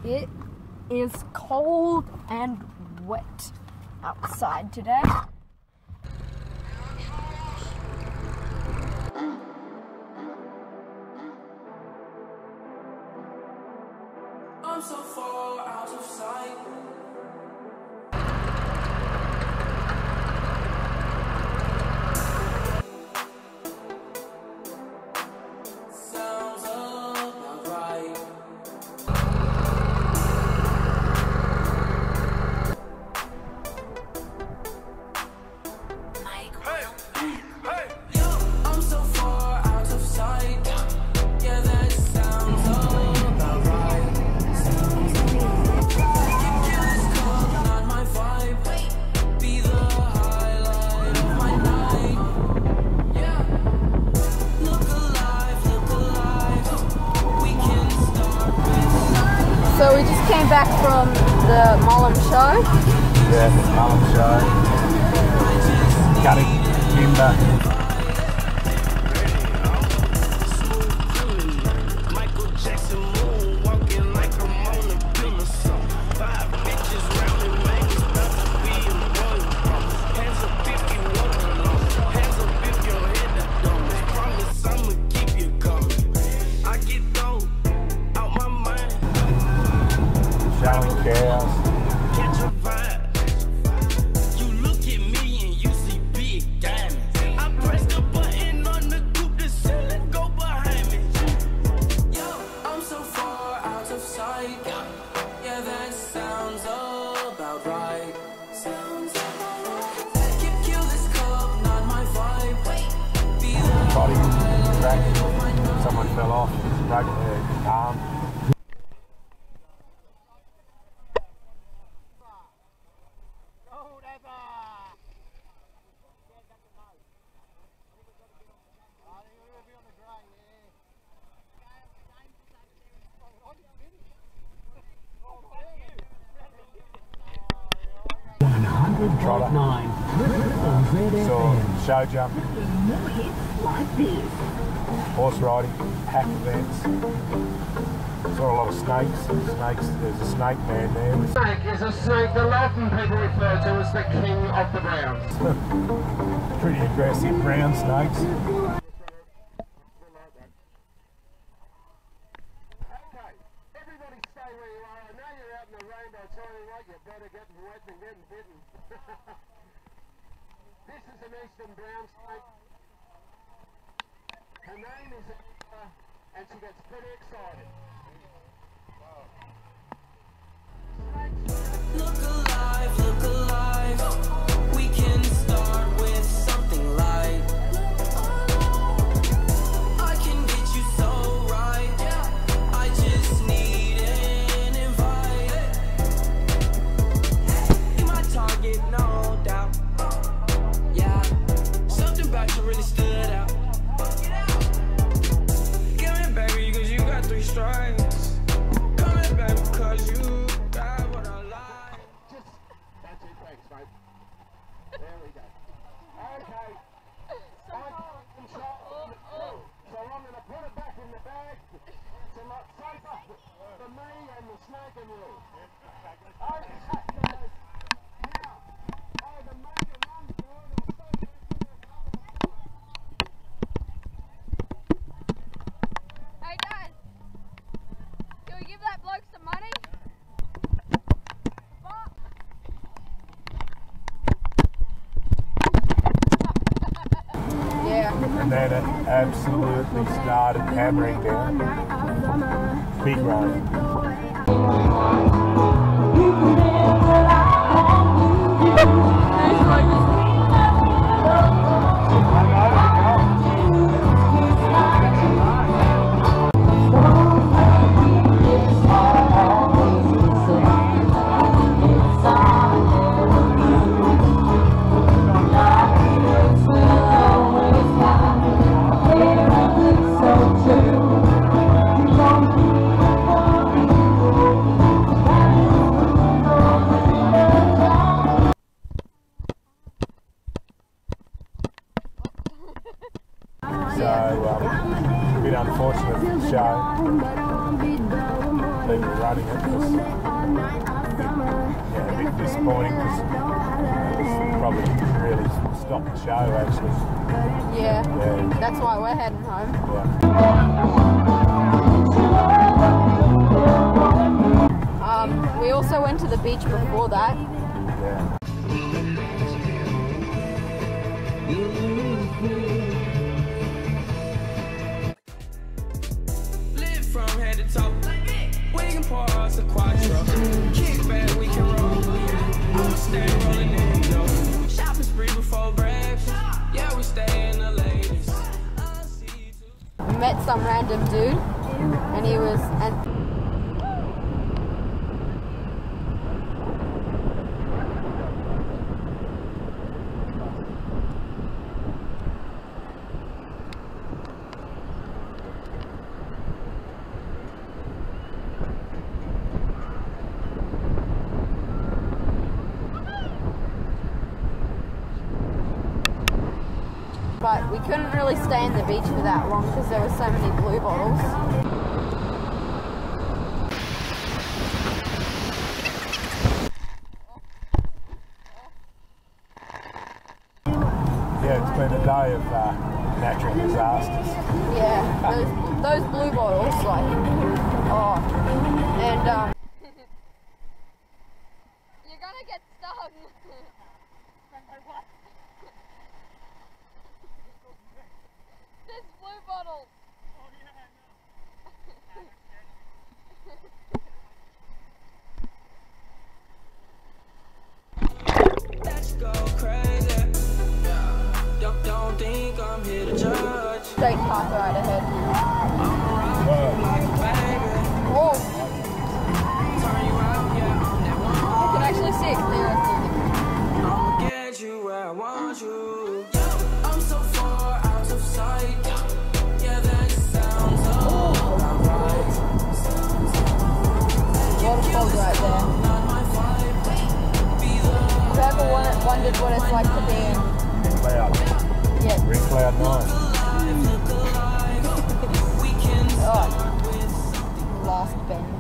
It is cold and wet outside today. I'm so far out of sight. Sounds about right. I'm so far out of sight. Yeah, that sounds about right. Kill this club, not my vibe. Be the highlight of my night. Yeah. Look alive, look alive. We can start with. So we just came back from the Mullum show. Yeah, the Mullum show. Gutting timber. Michael Jackson moon walking like I'm on a pill or something. 5 bitches round me, man, it's about to be a boy. Hands up if you want to know. Hands up if your head that dumb. Promise I'ma keep you coming. I get dope out my mind. Showing cows. Catch a vibe. You look at me and you see big diamonds. I press the button on the coupe, the ceiling go behind me. Yo, I'm so far out of sight. Yeah, that sounds about right. Sounds about right. Kill this club, not my vibe. Be the Body cracked. Someone fell off, broke their arm. So, show jumping, horse riding, hack events, saw a lot of snakes. There's a snake man there. Snake is a snake that Latin people refer to as the king of the browns. Pretty aggressive brown snakes. Okay, everybody stay where you are. I know you're out in the rainbow telling like you're better getting wet than getting bitten. This is an eastern brown snake. Her name is and she gets pretty excited. look alive, look alive. We can start with something light. I can get you so right. I just need an invite. You're my target, no doubt. Yeah, something about you really stood out. Coming baby, cause you got 3 strikes. Coming back because you got what I like. That's it, thanks, mate. There we go. Okay. So I'm going to put it back in the bag. It's a lot safer for me and the snake and you. Okay, guys. Now, the major run forward and start to Hey guys, can we give that bloke some money? Yeah. And then it absolutely started hammering down. Big rain. running it. Yeah, a bit disappointing because it's probably really stopped the show actually. Yeah. Yeah. That's why we're heading home. Yeah. We also went to the beach before that. Yeah. Live from head to toe. We can pour us a quattro. Kick back, we can roll. I'ma stay rolling in the dough. Shopping spree before breakfast. Yeah, we stay in the ladies. We met some random dude, and he was but we couldn't really stay in the beach for that long because there were so many blue bottles. Yeah, it's been a day of natural disasters. Yeah, those blue bottles, like, oh, and you're gonna get stung. There's blue bottles. Let's go crazy. Don't think I'm here to judge. Straight park right ahead. Like a baby. Oh, Turn you out, yeah, I'm that one. you can actually see it clearer. I'ma get you where I want you. I'm so far out of sight. Yeah, that sounds alright. Waterfalls right there. If you ever wondered what it's like to be in, Cloud. yeah, Ring Cloud 9. oh, last bench.